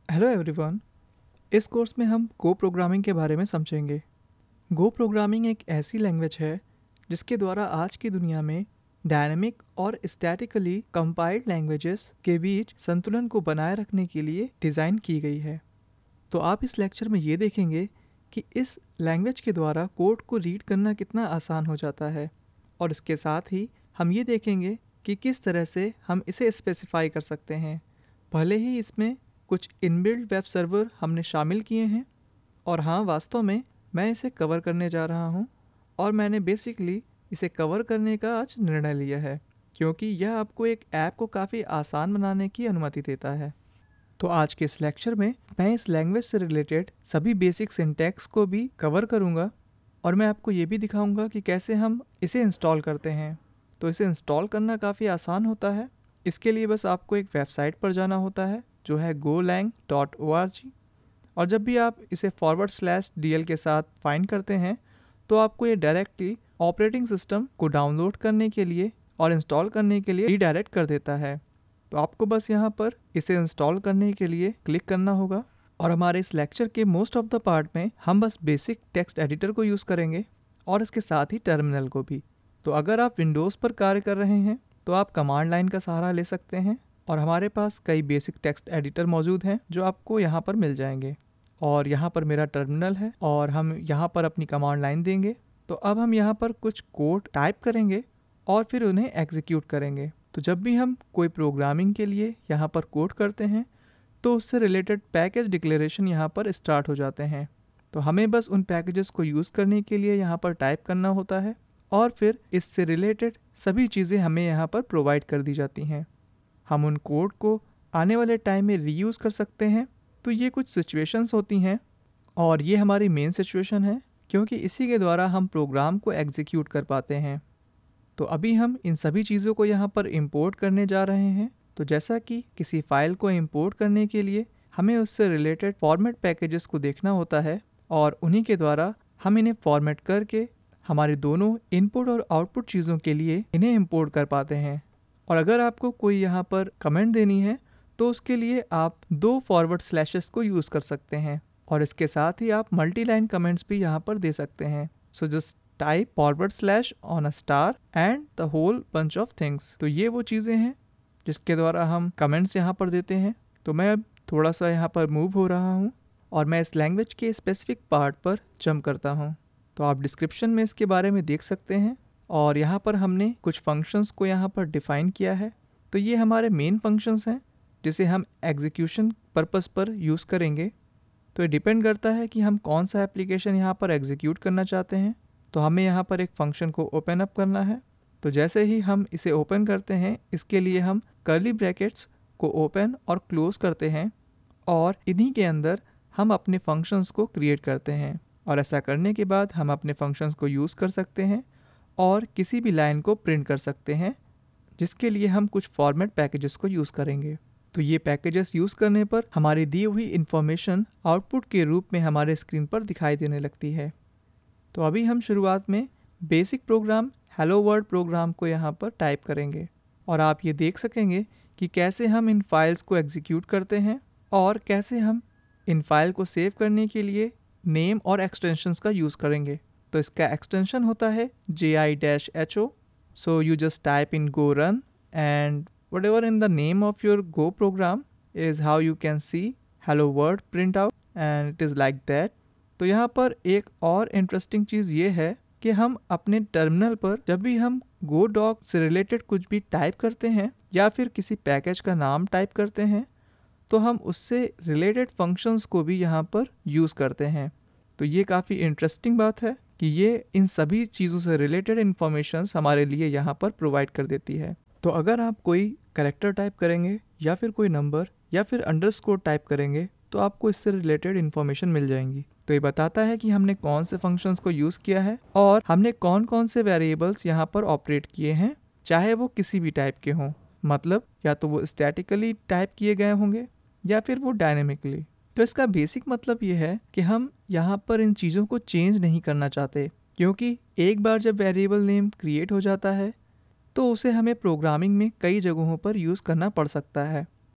Hello everyone. इस course में हम गो प्रोग्रामिंग के बारे में समझेंगे। गो प्रोग्रामिंग एक ऐसी लैंग्वेज है जिसके द्वारा आज की दुनिया में डायनामिक और स्टैटिकली कंपाइल्ड लैंग्वेजेस के बीच संतुलन को बनाए रखने के लिए डिज़ाइन की गई है। तो आप इस लेक्चर में ये देखेंगे कि इस लैंग्वेज के द्वारा कोड को रीड करना कितना आसान हो जाता है, और इसके साथ ही हम ये देखेंगे कि किस तरह से हम इसे स्पेसिफाई कर सकते हैं। भले ही इसमें कुछ इनबिल्ट वेब सर्वर हमने शामिल किए हैं, और हाँ, वास्तव में मैं इसे कवर करने जा रहा हूँ, और मैंने बेसिकली इसे कवर करने का आज निर्णय लिया है क्योंकि यह आपको एक ऐप को काफ़ी आसान बनाने की अनुमति देता है। तो आज के इस लेक्चर में मैं इस लैंग्वेज से रिलेटेड सभी बेसिक सिंटैक्स को भी कवर करूँगा, और मैं आपको ये भी दिखाऊँगा कि कैसे हम इसे इंस्टॉल करते हैं। तो इसे इंस्टॉल करना काफ़ी आसान होता है। इसके लिए बस आपको एक वेबसाइट पर जाना होता है जो है golang.org, और जब भी आप इसे /DL के साथ फाइंड करते हैं तो आपको ये डायरेक्टली ऑपरेटिंग सिस्टम को डाउनलोड करने के लिए और इंस्टॉल करने के लिए रीडायरेक्ट कर देता है। तो आपको बस यहाँ पर इसे इंस्टॉल करने के लिए क्लिक करना होगा, और हमारे इस लेक्चर के मोस्ट ऑफ द पार्ट में हम बस बेसिक टेक्स्ट एडिटर को यूज़ करेंगे और इसके साथ ही टर्मिनल को भी। तो अगर आप विंडोज़ पर कार्य कर रहे हैं तो आप कमांड लाइन का सहारा ले सकते हैं, और हमारे पास कई बेसिक टेक्स्ट एडिटर मौजूद हैं जो आपको यहाँ पर मिल जाएंगे। और यहाँ पर मेरा टर्मिनल है और हम यहाँ पर अपनी कमांड लाइन देंगे। तो अब हम यहाँ पर कुछ कोड टाइप करेंगे और फिर उन्हें एग्जीक्यूट करेंगे। तो जब भी हम कोई प्रोग्रामिंग के लिए यहाँ पर कोड करते हैं तो उससे रिलेटेड पैकेज डिक्लेरेशन यहाँ पर स्टार्ट हो जाते हैं। तो हमें बस उन पैकेजेस को यूज़ करने के लिए यहाँ पर टाइप करना होता है, और फिर इससे रिलेटेड सभी चीज़ें हमें यहाँ पर प्रोवाइड कर दी जाती हैं। हम उन कोड को आने वाले टाइम में रीयूज़ कर सकते हैं। तो ये कुछ सिचुएशंस होती हैं, और ये हमारी मेन सिचुएशन है क्योंकि इसी के द्वारा हम प्रोग्राम को एग्जीक्यूट कर पाते हैं। तो अभी हम इन सभी चीज़ों को यहाँ पर इंपोर्ट करने जा रहे हैं। तो जैसा कि किसी फाइल को इंपोर्ट करने के लिए हमें उससे रिलेटेड फॉर्मेट पैकेजेस को देखना होता है, और उन्हीं के द्वारा हम इन्हें फॉर्मेट करके हमारे दोनों इनपुट और आउटपुट चीज़ों के लिए इन्हें इंपोर्ट कर पाते हैं। और अगर आपको कोई यहाँ पर कमेंट देनी है तो उसके लिए आप 2 फॉरवर्ड स्लैशेस को यूज़ कर सकते हैं, और इसके साथ ही आप मल्टी लाइन कमेंट्स भी यहाँ पर दे सकते हैं। So just type / on a star and the whole bunch of things. तो ये वो चीज़ें हैं जिसके द्वारा हम कमेंट्स यहाँ पर देते हैं। तो मैं अब थोड़ा सा यहाँ पर मूव हो रहा हूँ और मैं इस लैंग्वेज के स्पेसिफिक पार्ट पर जंप करता हूँ। तो आप डिस्क्रिप्शन में इसके बारे में देख सकते हैं, और यहाँ पर हमने कुछ फंक्शंस को यहाँ पर डिफ़ाइन किया है। तो ये हमारे मेन फंक्शंस हैं जिसे हम एग्जीक्यूशन पर्पस पर यूज़ करेंगे। तो ये डिपेंड करता है कि हम कौन सा एप्लीकेशन यहाँ पर एग्जीक्यूट करना चाहते हैं। तो हमें यहाँ पर एक फ़ंक्शन को ओपन अप करना है। तो जैसे ही हम इसे ओपन करते हैं, इसके लिए हम कर्ली ब्रैकेट्स को ओपन और क्लोज़ करते हैं, और इन्हीं के अंदर हम अपने फंक्शंस को क्रिएट करते हैं। और ऐसा करने के बाद हम अपने फंक्शंस को यूज़ कर सकते हैं और किसी भी लाइन को प्रिंट कर सकते हैं, जिसके लिए हम कुछ फॉर्मेट पैकेजेस को यूज़ करेंगे। तो ये पैकेजेस यूज़ करने पर हमारी दी हुई इन्फॉर्मेशन आउटपुट के रूप में हमारे स्क्रीन पर दिखाई देने लगती है। तो अभी हम शुरुआत में basic program hello world program को यहाँ पर टाइप करेंगे, और आप ये देख सकेंगे कि कैसे हम इन फाइल्स को एग्जीक्यूट करते हैं और कैसे हम इन फाइल को सेव करने के लिए नेम और एक्सटेंशंस का यूज़ करेंगे। तो इसका एक्सटेंशन होता है ji-ho। So you just type in go run, and whatever in the name of your go program is how you can see hello world print out, and it is like that। तो यहाँ पर एक और interesting चीज़ ये है कि हम अपने टर्मिनल पर जब भी हम go doc से रिलेटेड कुछ भी टाइप करते हैं या फिर किसी पैकेज का नाम टाइप करते हैं, तो हम उससे रिलेटेड फंक्शंस को भी यहाँ पर यूज़ करते हैं। तो ये काफ़ी इंटरेस्टिंग बात है कि ये इन सभी चीज़ों से रिलेटेड इन्फॉर्मेशंस हमारे लिए यहाँ पर प्रोवाइड कर देती है। तो अगर आप कोई कैरेक्टर टाइप करेंगे या फिर कोई नंबर या फिर अंडरस्कोर टाइप करेंगे तो आपको इससे रिलेटेड इन्फॉर्मेशन मिल जाएंगी। तो ये बताता है कि हमने कौन से फंक्शंस को यूज़ किया है और हमने कौन कौन से वेरिएबल्स यहाँ पर ऑपरेट किए हैं, चाहे वो किसी भी टाइप के हों। मतलब या तो वो स्टैटिकली टाइप किए गए होंगे या फिर वो डायनेमिकली। तो इसका बेसिक मतलब ये है कि हम यहाँ पर इन चीज़ों को चेंज नहीं करना चाहते, क्योंकि एक बार जब वेरिएबल नेम क्रिएट हो जाता है तो उसे हमें प्रोग्रामिंग में कई जगहों पर यूज़ करना पड़ सकता है।